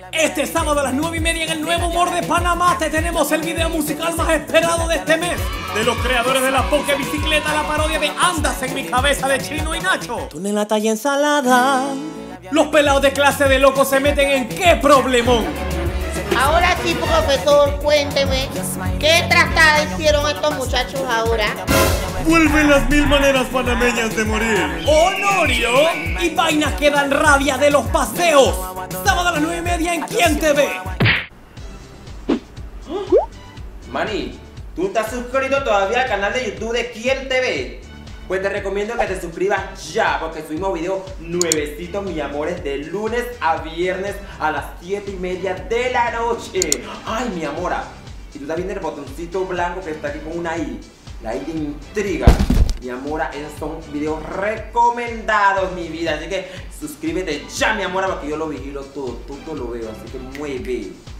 Este sábado a las 9:30 en el Nuevo Humor de Panamá te tenemos el video musical más esperado de este mes. De los creadores de la Poké Bicicleta, la parodia de Andas en mi cabeza de Chino y Nacho. Tú en la talla ensalada. Los pelados de Clase de Locos se meten en qué problemón. Ahora sí, profesor, cuénteme, ¿qué trastada hicieron estos muchachos ahora? Vuelven las 1000 maneras panameñas de morir. Honorio y vainas que dan rabia de los paseos. Sábado a las 9:30 en ¿Quién te ve? Manny, ¿tú no estás suscrito todavía al canal de YouTube de ¿Quién te ve? Pues te recomiendo que te suscribas ya, porque subimos videos nuevecitos, mis amores, de lunes a viernes a las 7:30 de la noche. Ay, mi amora, y tú estás viendo el botoncito blanco que está aquí con una I, la I de intriga. Mi amora, esos son videos recomendados, mi vida, así que suscríbete ya, mi amora, porque yo lo vigilo todo lo veo, así que mueve.